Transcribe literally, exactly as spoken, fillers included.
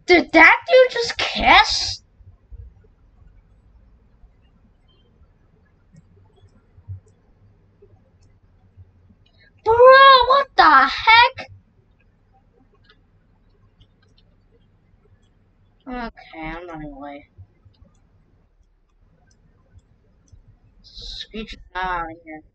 Did that dude just kiss? Bro, what the heck? Okay, I'm running away. Screech is not out of here.